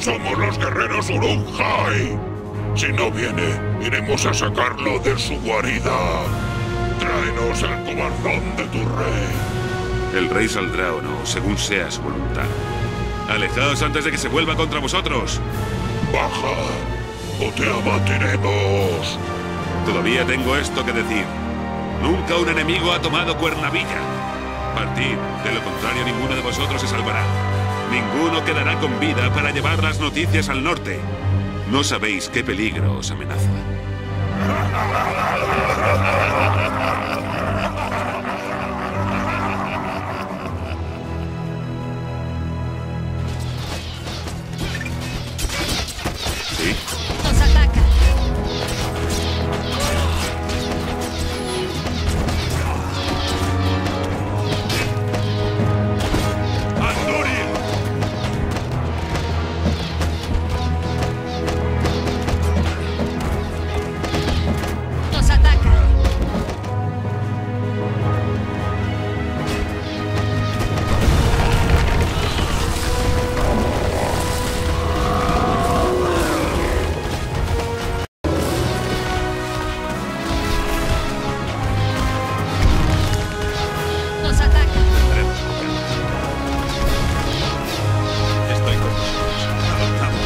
Somos los guerreros Urunjai. Si no viene, iremos a sacarlo de su guarida. Tráenos el cobardón de tu rey. El rey saldrá o no, según sea su voluntad. Alejaos antes de que se vuelva contra vosotros. Baja, o te abatiremos. Todavía tengo esto que decir. Nunca un enemigo ha tomado Cuernavilla. Partid, de lo contrario ninguno de vosotros se salvará. Ninguno quedará con vida para llevar las noticias al norte. No sabéis qué peligro os amenaza. ¿Sí? ¡Nos ataca! ¡Nos ataca! ¡Nos ataca! Estoy con vosotros. Avanzamos.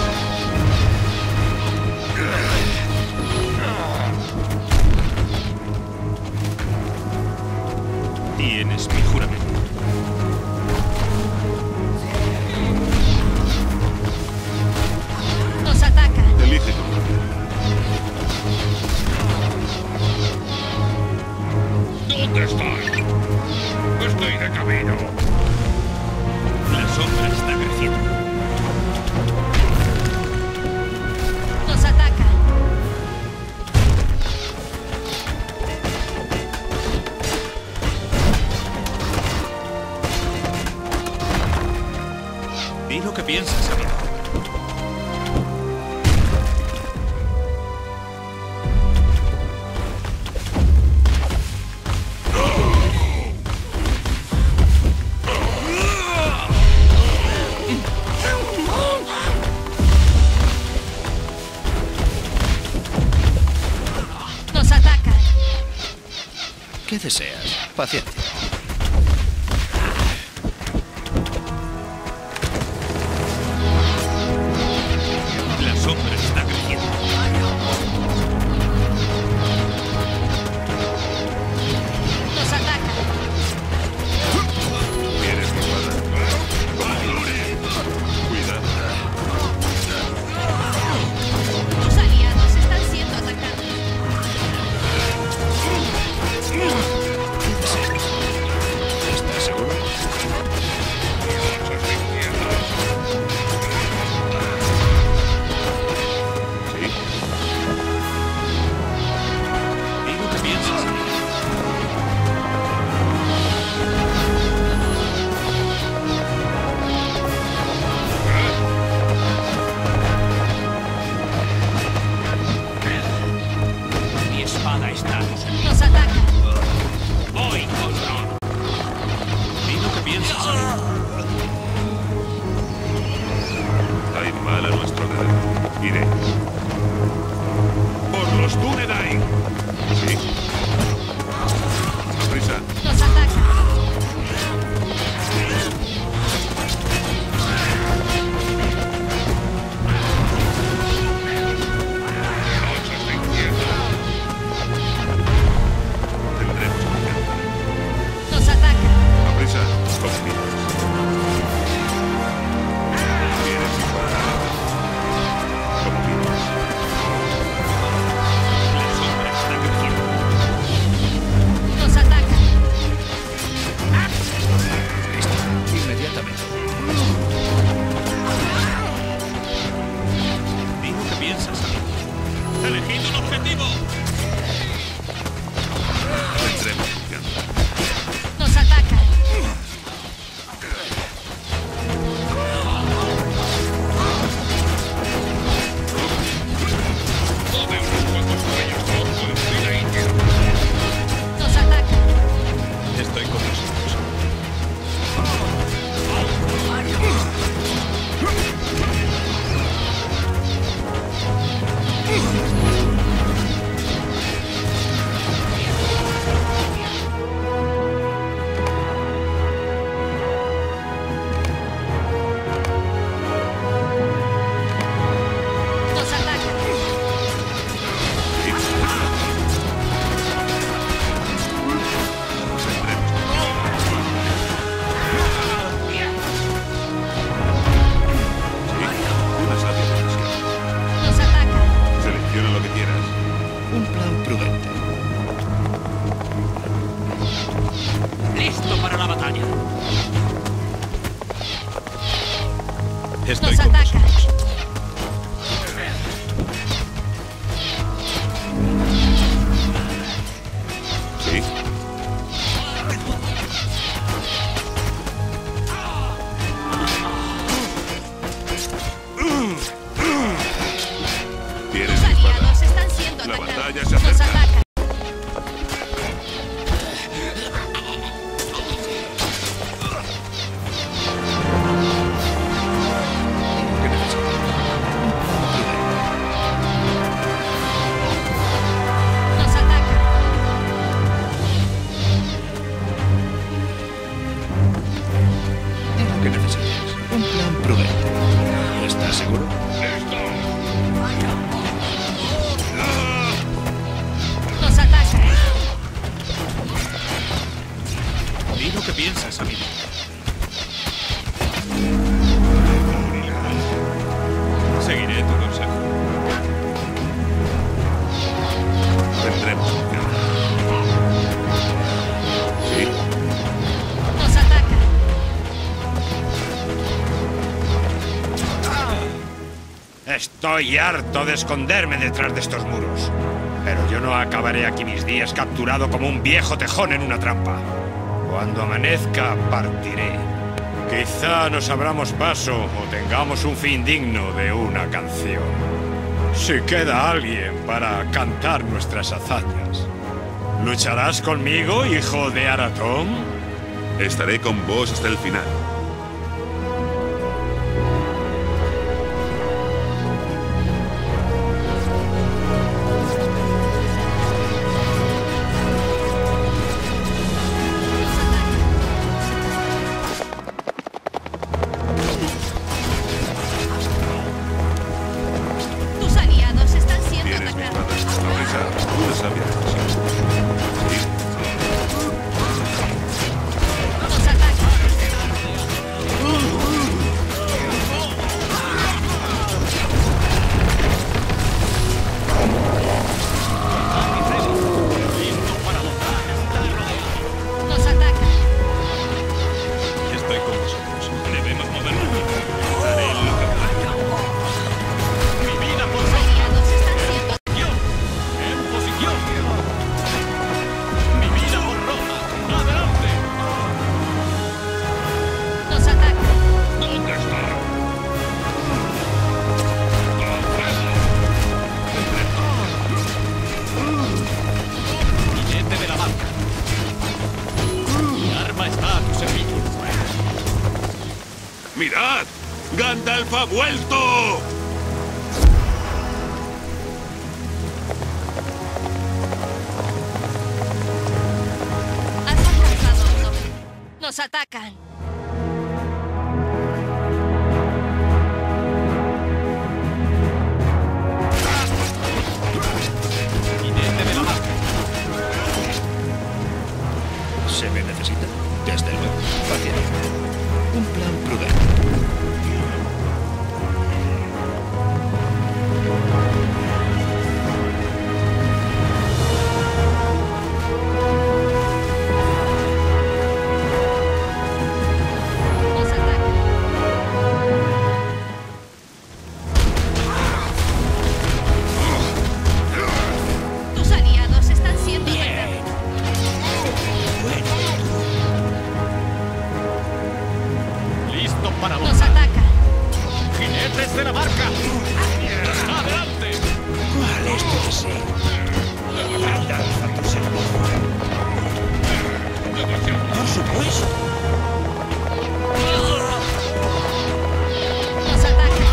Tienes mi juramento. ¡Nos ataca! Elige tu rol. ¿Dónde estás? Estoy de camino. La sombra está creciendo. ¡Nos ataca! Di lo que piensas, amigo. ¡Nos ataca! ¿Qué deseas? Paciencia. La sombra está creciendo. ¡Nos ataca! ¿Quieres mi espada? Cuidado. ¡Tus aliados están siendo atacados! ¿Qué deseas? Estoy Nos con atacan. vosotros. ¿Sí? Tienes Tus mi espada. aliados están siendo La atacados. batalla se Nos acerca. atacan. ¿Qué necesitas? Nos atacan. Dime qué necesitas. Un plan prudente. ¿Estás seguro? Nos atacan. Di lo que piensas, amigo. Seguiré tu consejo. Tendremos cuidado. ¿Sí? Nos atacan. Estoy harto de esconderme detrás de estos muros. Pero yo no acabaré aquí mis días capturado como un viejo tejón en una trampa. Cuando amanezca, partiré. Quizá nos abramos paso o tengamos un fin digno de una canción. Si queda alguien para cantar nuestras hazañas. ¿Lucharás conmigo, hijo de Aratón? Estaré con vos hasta el final. Tus aliados están siendo Tienes mi espada. atacados. Sonrisa. Una sabia decisión. ¿Sí? Nos atacan. Nos atacan. Estoy con vosotros. Debemos movernos. Haré lo que pueda. Mi vida por Tus aliados están siendo en posición. Mi vida por Roma. Adelante. Nos atacan. ¿Dónde está? Jinete de la barca. Mi arma está a tu servicio. ¡Mirad! ¡Gandalf ha vuelto! Has alcanzado uno. Nos atacan. Jinete de la barca. Se me necesita. Desde luego. Paciencia. Un plan prudente. Nos atacan. Tus aliados están siendo atacados. Listo para Nos montar. atacan. Jinetes de la barca. Adelante. ¿Cuál es tu deseo? Gandalf a tu servicio. Por supuesto. Nos atacan.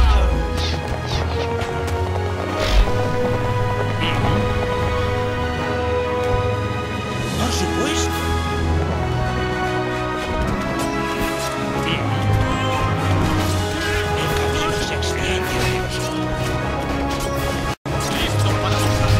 Por supuesto. El camino se extiende hacia nosotros. Listo para montar.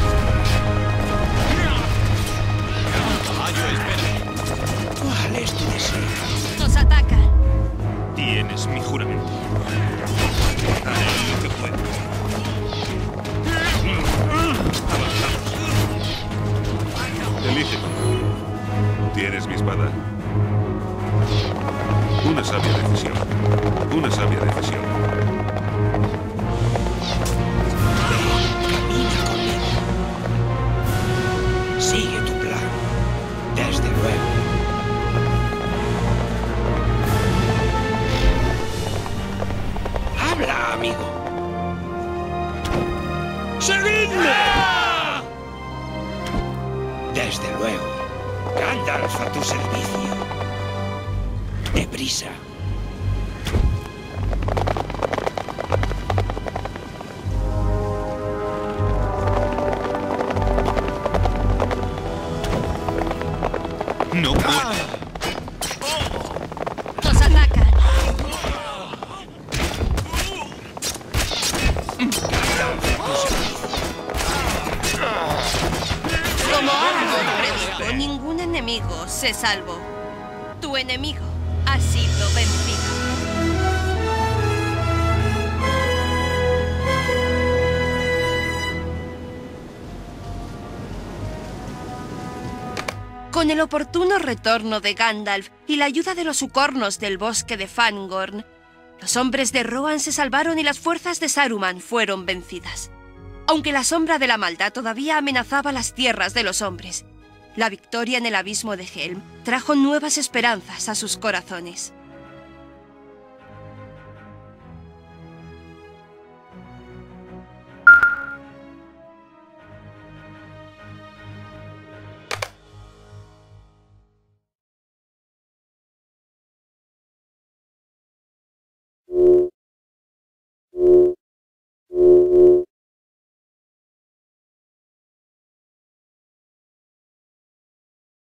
Caballo, espera. ¿Cuál es tu deseo? Nos atacan. Tienes mi juramento. Haré lo que pueda. Elígeme. Tienes mi espada. Una sabia decisión. Una sabia decisión. Camina conmigo. Sigue tu plan. Desde luego. Habla, amigo. ¡Seguidme! Desde luego. Gandalf a tu servicio. Deprisa. No puedo. Nos atacan. Como Aragorn predijo, ningún enemigo se salvó. Tu enemigo ha sido vencido. Con el oportuno retorno de Gandalf y la ayuda de los Ucornos del bosque de Fangorn, los hombres de Rohan se salvaron y las fuerzas de Saruman fueron vencidas. Aunque la sombra de la maldad todavía amenazaba las tierras de los hombres, la victoria en el abismo de Helm trajo nuevas esperanzas a sus corazones.